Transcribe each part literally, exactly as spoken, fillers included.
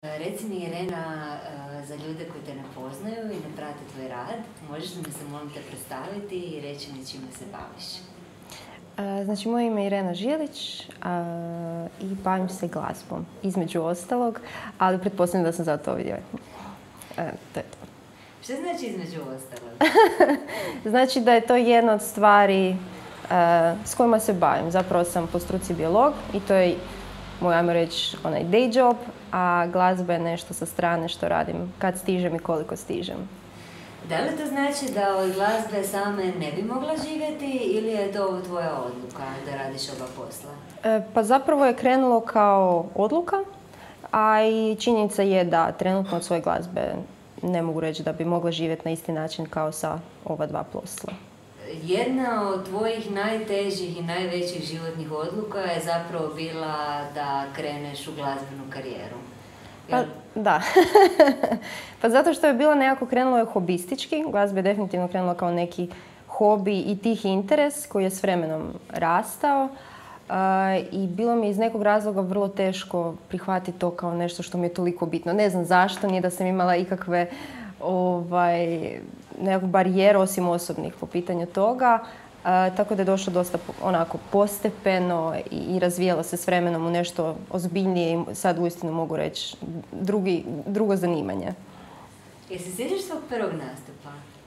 Reci mi, Irena, za ljude koji te ne poznaju i ne prate tvoj rad, možeš li mi se, molim te, predstaviti i reći mi čime se baviš? Znači, moje ime je Irena Žilić a, i bavim se glazbom, između ostalog, ali pretpostavljam da sam zato ovdje. E, to je to. Što znači između ostalog? Znači da je to jedna od stvari a, s kojima se bavim. Zapravo sam po struci biolog i to je moj, ajmo reći, onaj day job, a glazba je nešto sa strane što radim kad stižem i koliko stižem. Da li to znači da od glazbe same ne bi mogla živjeti ili je to tvoja odluka da radiš oba posla? E, pa zapravo je krenulo kao odluka, a i činjenica je da trenutno od svoje glazbe ne mogu reći da bi mogla živjeti na isti način kao sa ova dva posla. Jedna od tvojih najtežih i najvećih životnih odluka je zapravo bila da kreneš u glazbenu karijeru. Pa, da. Pa zato što je bilo nekako krenulo je hobistički. Glazba je definitivno krenula kao neki hobi i tih interes koji je s vremenom rastao. Uh, I bilo mi iz nekog razloga vrlo teško prihvatiti to kao nešto što mi je toliko bitno. Ne znam zašto, nije da sam imala ikakve ovaj, nekakvu barijeru osim osobnih po pitanju toga. Uh, tako da je došlo dosta onako postepeno i, i razvijalo se s vremenom u nešto ozbiljnije i sad uistinu mogu reći drugi, drugo zanimanje. Jesi sjećaš svog prvog nastupa?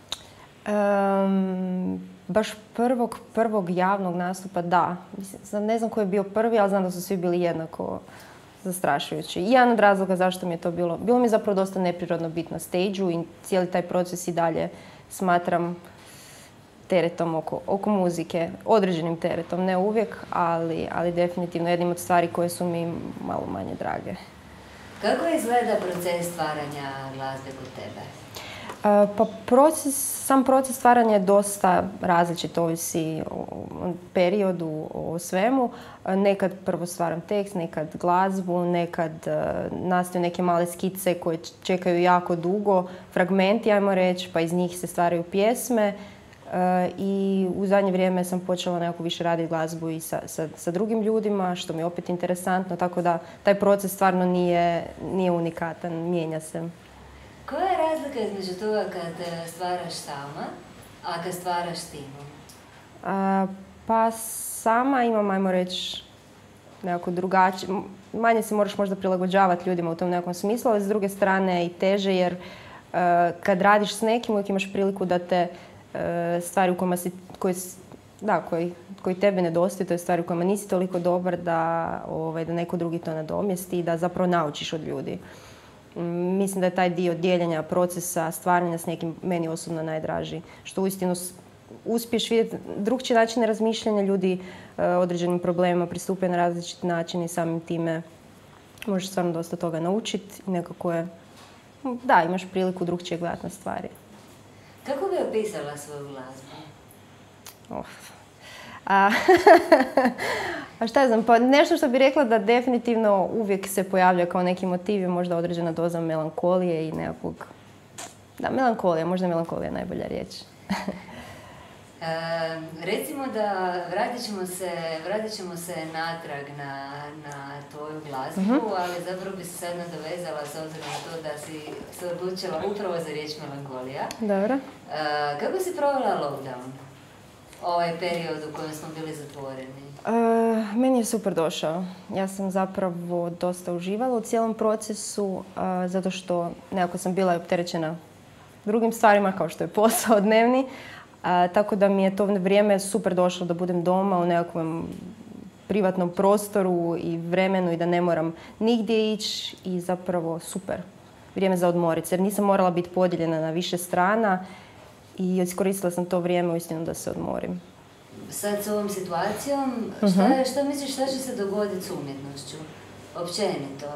Um, baš prvog, prvog javnog nastupa, da. Mislim, ne znam koji je bio prvi, ali znam da su svi bili jednako zastrašujući. I jedan od razloga zašto mi je to bilo, bilo mi je zapravo dosta neprirodno biti na stage-u i cijeli taj proces i dalje smatram teretom oko, oko muzike, određenim teretom, ne uvijek, ali, ali definitivno jednim od stvari koje su mi malo manje drage. Kako izgleda proces stvaranja glazbe kod tebe? Uh, pa proces, sam proces stvaranja je dosta različit, ovisi o, o periodu, o svemu. Uh, nekad prvo stvaram tekst, nekad glazbu, nekad uh, nastaju neke male skice koje čekaju jako dugo, fragmenti, ajmo reći, pa iz njih se stvaraju pjesme. Uh, I u zadnje vrijeme sam počela nekako više raditi glazbu i sa, sa, sa drugim ljudima, što mi je opet interesantno, tako da taj proces stvarno nije, nije unikatan, mijenja se. Koja je razlika između toga kad stvaraš sama, a kad stvaraš s timom? Uh, pa sama imam, ajmo reći, nekako drugačije, manje se moraš možda prilagođavati ljudima u tom nekom smislu, ali s druge strane i teže jer uh, kad radiš s nekim uvijek imaš priliku da te stvari u kojima si, koji, da, koji, koji tebe nedostaju, to je stvari u kojima nisi toliko dobar da, ovaj, da neko drugi to nadomjesti i da zapravo naučiš od ljudi. Mislim da je taj dio dijeljenja procesa, stvaranja s nekim meni osobno najdraži. Što uistinu uspiješ vidjeti drugčije načine razmišljanja, ljudi određenim problemima pristupaju na različit način i samim time možeš stvarno dosta toga naučiti i nekako je, da, imaš priliku drugčije gledati na stvari. Kako bi opisala svoju glazbu? Oh. A, a šta ja znam, pa nešto što bih rekla da definitivno uvijek se pojavlja kao neki motiv je možda određena doza melankolije i nekakvog... Da, melankolija, možda melankolija je najbolja riječ. E, recimo da vratit ćemo se, vratit ćemo se natrag na, na tvoju glazbu, mm-hmm. ali zapravo bi se sad nadovezala s obzirom na to da si se odlučila upravo za riječ melankolija. Dobro. E, kako si provela lockdown? Ovaj period u kojem smo bili zatvoreni? Uh, meni je super došao. Ja sam zapravo dosta uživala u cijelom procesu, uh, zato što nekako sam bila opterećena drugim stvarima kao što je posao dnevni. Uh, tako da mi je to vrijeme super došlo da budem doma u nekakvom privatnom prostoru i vremenu i da ne moram nigdje ići i zapravo super. Vrijeme za odmorit se jer nisam morala biti podijeljena na više strana i iskoristila sam to vrijeme uistinu da se odmorim. Sad s ovom situacijom, šta, uh-huh. šta misliš šta će se dogoditi s umjetnošću? Općenito?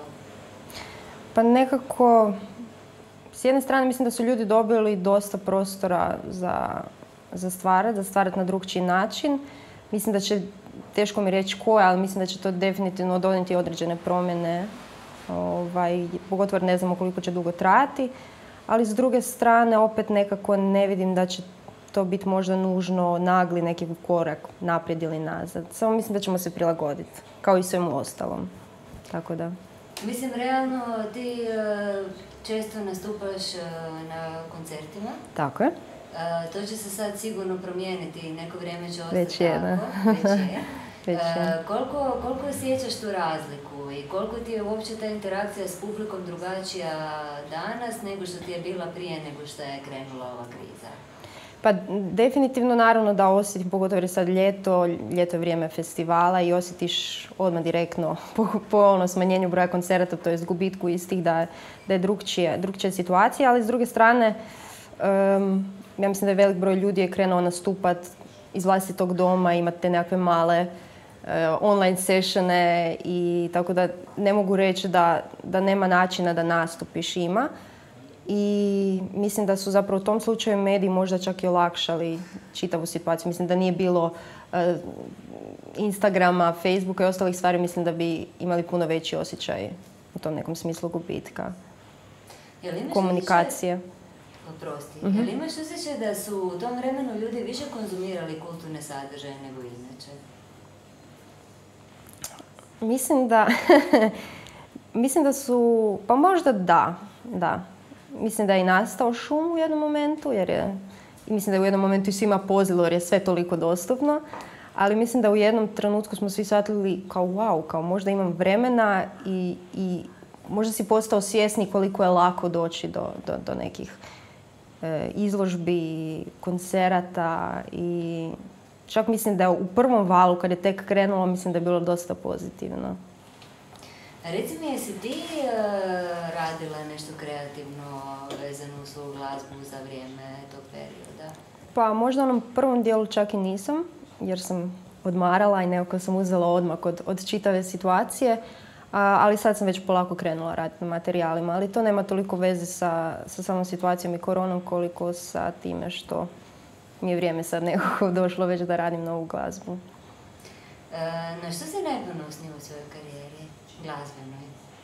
Pa nekako, s jedne strane mislim da su ljudi dobili dosta prostora za, za stvarati, za stvarati na drugčiji način. Mislim da će, teško mi reći koje, ali mislim da će to definitivno donijeti određene promjene. Ovaj, pogotovo ne znamo koliko će dugo trajati. Ali s druge strane opet nekako ne vidim da će to biti možda nužno nagli neki korak naprijed ili nazad. Samo mislim da ćemo se prilagoditi, kao i svemu ostalom. Tako da. Mislim, realno ti uh, često nastupaš uh, na koncertima. Tako je. Uh, to će se sad sigurno promijeniti, neko vrijeme će ostati Već je, tako. da. Već je. Već je. Uh, koliko, koliko osjećaš tu razliku i koliko ti je uopće ta interakcija s publikom drugačija danas nego što ti je bila prije nego što je krenula ova kriza? Pa definitivno naravno da osjetim, pogotovo jer je sad ljeto, ljeto je vrijeme festivala i osjetiš odmah direktno po, po ono smanjenju broja koncerata, to jest gubitku istih da, da je drugčija, drugčija situacija, ali s druge strane um, ja mislim da je velik broj ljudi je krenuo nastupat iz vlastitog doma, imate nekakve male uh, online sessione i tako da ne mogu reći da, da nema načina da nastupiš, ima. I mislim da su zapravo u tom slučaju mediji možda čak i olakšali čitavu situaciju. Mislim da nije bilo uh, Instagrama, Facebooka i ostalih stvari, mislim da bi imali puno veći osjećaj u tom nekom smislu gubitka. Komunikacije. Više... Oprosti. Mm-hmm. Jel imaš osjećaj da su u tom vremenu ljudi više konzumirali kulturne sadržaje nego inače? Mislim da... mislim da su... Pa možda da, da. Mislim da je i nastao šum u jednom momentu, jer je, i mislim da je u jednom momentu i svima pozlilo jer je sve toliko dostupno, ali mislim da u jednom trenutku smo svi shvatili kao wow, kao možda imam vremena i, i možda si postao svjesni koliko je lako doći do, do, do nekih e, izložbi, koncerata i čak mislim da u prvom valu kad je tek krenulo, mislim da je bilo dosta pozitivno. Reci mi, jesi ti uh, radila nešto kreativno vezano u svoju glazbu za vrijeme tog perioda? Pa možda u onom prvom dijelu čak i nisam, jer sam odmarala i nekako sam uzela odmak od, od čitave situacije, a, ali sad sam već polako krenula raditi na materijalima, ali to nema toliko veze sa, sa samom situacijom i koronom koliko sa time što mi je vrijeme sad nekako došlo već da radim novu glazbu. E, na što si najponosnija u svojoj karijeri? Glazbenoj?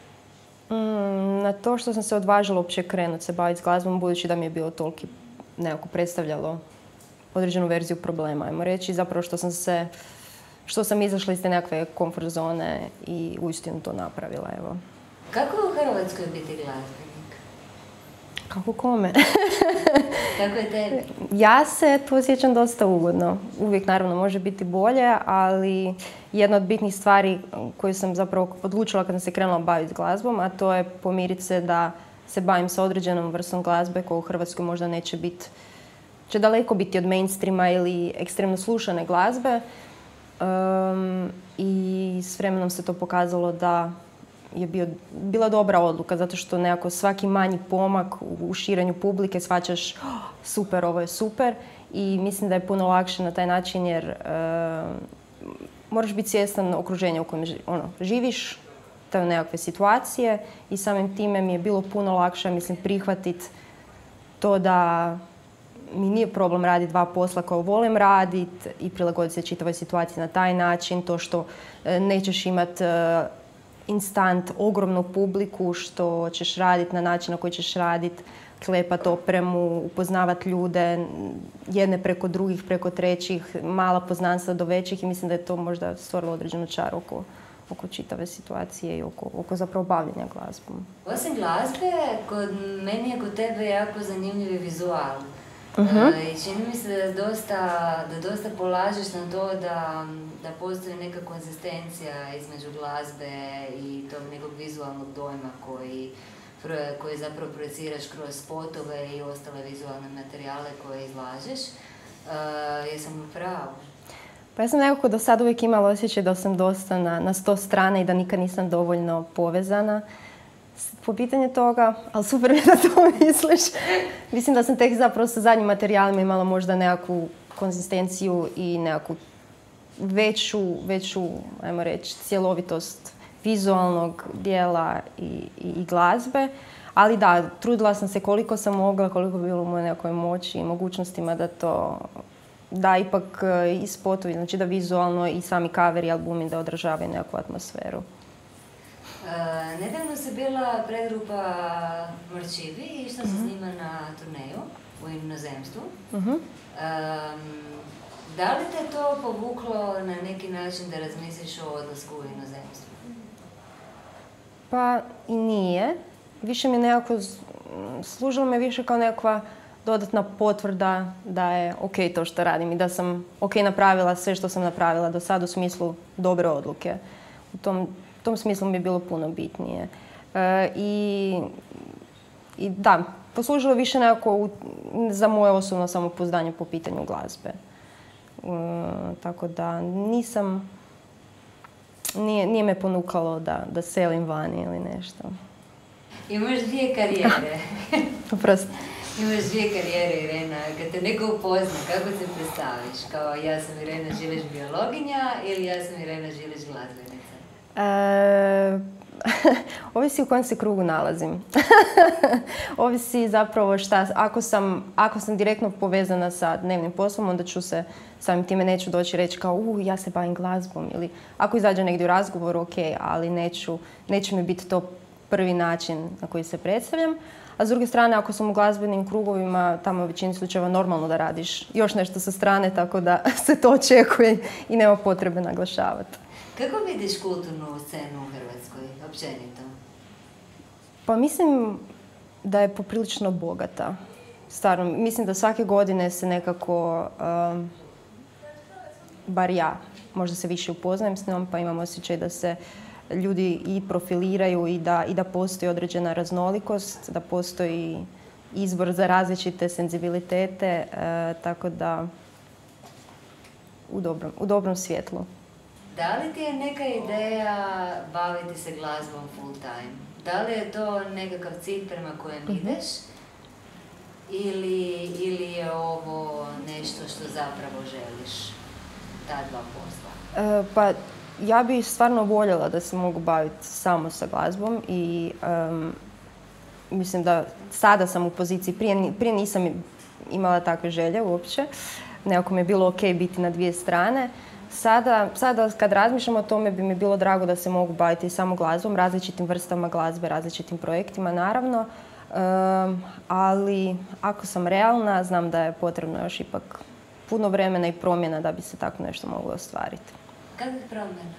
Mm, na to što sam se odvažila uopće krenuti se baviti s glazbom, budući da mi je bilo toliki nekako predstavljalo određenu verziju problema, ajmo reći. Zapravo što sam se, što sam izašla iz te nekakve komfort zone i uistinu to napravila, evo. Kako je u Hrvatskoj biti glazbenik? Kako kome? Kako je tebi? Ja se tu osjećam dosta ugodno. Uvijek naravno može biti bolje, ali jedna od bitnih stvari koju sam zapravo odlučila kad sam se krenula baviti glazbom, a to je pomiriti se da se bavim sa određenom vrstom glazbe koja u Hrvatskoj možda neće biti, će daleko biti od mainstreama ili ekstremno slušane glazbe. Um, I s vremenom se to pokazalo da je bio, bila dobra odluka, zato što nekako svaki manji pomak u, u širenju publike shvaćaš oh, super, ovo je super i mislim da je puno lakše na taj način jer uh, moraš biti svjestan okruženja u kojem ono, živiš, te nekakve situacije i samim time mi je bilo puno lakše, mislim, prihvatiti to da mi nije problem raditi dva posla koje volim raditi i prilagoditi se čitavoj situaciji na taj način, to što uh, nećeš imati uh, instant ogromnu publiku, što ćeš raditi na način na koji ćeš raditi, klepat opremu, upoznavat ljude, jedne preko drugih, preko trećih, mala poznanstva do većih i mislim da je to možda stvorilo određenu čar oko, oko čitave situacije i oko, oko zapravo bavljenja glazbom. Osim glazbe, kod meni je kod tebe jako zanimljiv vizual. Uh-huh. Uh, I čini mi se da dosta, da dosta polažeš na to da, da postoji neka konzistencija između glazbe i tog nekog vizualnog dojma koji, koji zapravo projeciraš kroz spotove i ostale vizualne materijale koje izlažeš. Uh, jesam u pravu? Pa ja sam nekako do sad uvijek imala osjećaj da sam dosta na, na sto strane i da nikad nisam dovoljno povezana po pitanju toga, ali super je da to misliš. Mislim da sam tek zapravo sa zadnjim materijalima imala možda nekakvu konzistenciju i nekakvu veću, veću, ajmo reći, cjelovitost vizualnog dijela i, i, i glazbe. Ali da, trudila sam se koliko sam mogla, koliko bi bilo u mojoj nekoj moći i mogućnostima da to, da ipak i spotovi, znači da vizualno i sami coveri, albumi da odražavaju nekakvu atmosferu. Uh, nedavno se bila predgrupa Mrčivi i išla se uh-huh. s njima na turneju u inozemstvu. Uh-huh. Um, da li te to povuklo na neki način da razmisliš o odlasku u inozemstvu? Pa i nije. Više mi nekako, služilo me više kao nekakva dodatna potvrda da je ok to što radim i da sam ok napravila sve što sam napravila do sad u smislu dobre odluke. U tom, u tom smislu mi je bilo puno bitnije. E, i, I da, poslužilo više nekako u, za moje osobno samopouzdanje po pitanju glazbe. E, tako da nisam, nije, nije me ponukalo da, da selim vani ili nešto. Imaš dvije karijere. Oprosti. Imaš dvije karijere, Irena. Kad te neko upozna, kako se predstaviš? Kao ja sam Irena Žilić biologinja ili ja sam Irena Žilić glazbenica? E, ovisi u kojem se krugu nalazim. Ovisi zapravo šta, ako sam, ako sam direktno povezana sa dnevnim poslom, onda ću se samim time neću doći reći kao uh, ja se bavim glazbom. Ili ako izađe negdje u razgovoru, ok, ali neću, neće mi biti to prvi način na koji se predstavljam. A s druge strane, ako sam u glazbenim krugovima, tamo u većini slučajeva normalno da radiš još nešto sa strane, tako da se to očekuje i nema potrebe naglašavati. Kako vidiš kulturnu scenu u Hrvatskoj, općenito? Pa mislim da je poprilično bogata. Stvarno, mislim da svake godine se nekako, um, bar ja, možda se više upoznajem s njom, pa imam osjećaj da se ljudi i profiliraju i da, i da postoji određena raznolikost, da postoji izbor za različite senzibilitete, e, tako da u dobrom, u dobrom svjetlu. Da li ti je neka ideja baviti se glazbom full time? Da li je to nekakav cilj prema kojem ideš? Ili, ili je ovo nešto što zapravo želiš, ta dva posla? E, pa ja bih stvarno voljela da se mogu baviti samo sa glazbom i um, mislim da sada sam u poziciji, prije, prije nisam imala takve želje uopće, nekako mi je bilo ok biti na dvije strane. Sada, sada kad razmišljam o tome bi mi bilo drago da se mogu baviti samo glazbom, različitim vrstama glazbe, različitim projektima naravno, um, ali ako sam realna znam da je potrebno još ipak puno vremena i promjena da bi se tako nešto moglo ostvariti. Kakvih promjena?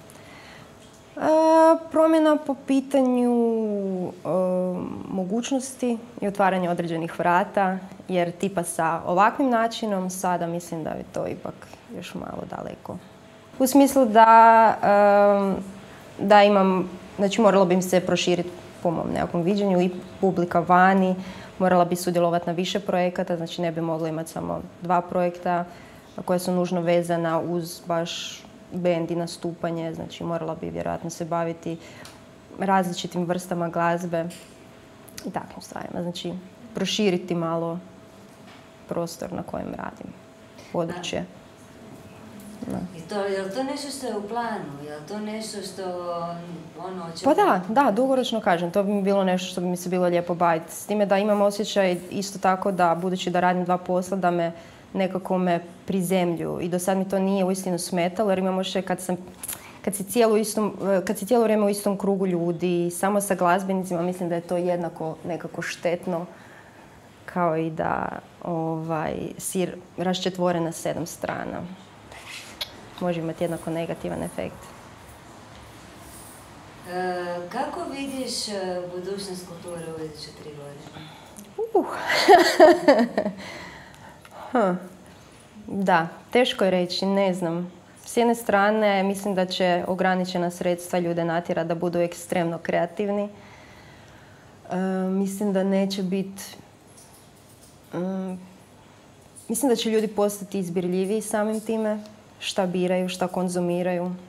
E, promjena po pitanju e, mogućnosti i otvaranja određenih vrata, jer tipa sa ovakvim načinom sada mislim da je to ipak još malo daleko. U smislu da, e, da imam, znači moralo bi im se proširiti po mom nekakvom viđenju i publika vani, morala bi sudjelovati na više projekata, znači ne bi mogla imati samo dva projekta koja su nužno vezana uz baš bend i nastupanje, znači morala bi vjerojatno se baviti različitim vrstama glazbe i takvim stvarima. Znači proširiti malo prostor na kojem radim, područje. Da. I to, je li to nešto što je u planu? Je li to nešto što ono će... Pa da, da, dugoročno kažem, to bi mi bilo nešto što bi mi se bilo lijepo baviti. S time da imam osjećaj isto tako da, budući da radim dva posla, da me nekako me prizemljuju i do sad mi to nije uistinu smetalo jer imam osjećaj kad sam kad si cijelo, istom, kad si cijelo vrijeme u istom krugu ljudi, samo sa glazbenicima, mislim da je to jednako nekako štetno kao i da ovaj, si raščetvoren na sedam strana. Može imati jednako negativan efekt. E, kako vidiš budućnost kulture u iduće tri godine? Uh. huh. Da, teško je reći, ne znam. S jedne strane, mislim da će ograničena sredstva ljude natjerati da budu ekstremno kreativni. E, mislim da neće biti... Um, mislim da će ljudi postati izbirljiviji samim time, šta biraju, šta konzumiraju. Um,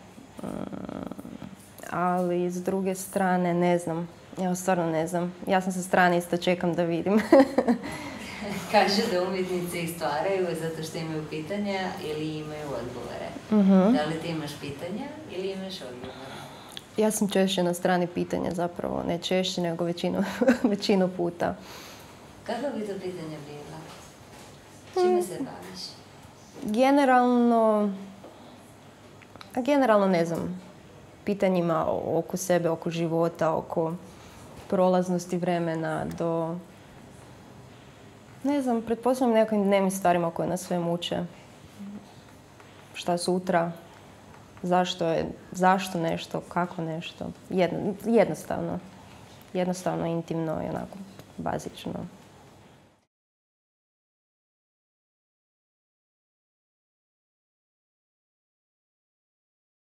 ali s druge strane, ne znam. Ja stvarno ne znam. Ja sam sa strane isto čekam da vidim. Kaže da umjetnici ih stvaraju zato što imaju pitanja ili imaju odgovore. Mm-hmm. Da li ti imaš pitanja ili imaš odgovore? Ja sam češće na strani pitanja zapravo. Ne češće, nego većinu, većinu puta. Kako bi to pitanja bila? Čime se baviš? Generalno... Generalno ne znam. Pitanjima oko sebe, oko života, oko prolaznosti vremena do... Ne znam, pretpostavljam nekim dnevnim stvarima koje nas sve muče. Šta sutra, zašto je, zašto nešto, kako nešto. Jedno, jednostavno. Jednostavno, intimno i onako bazično.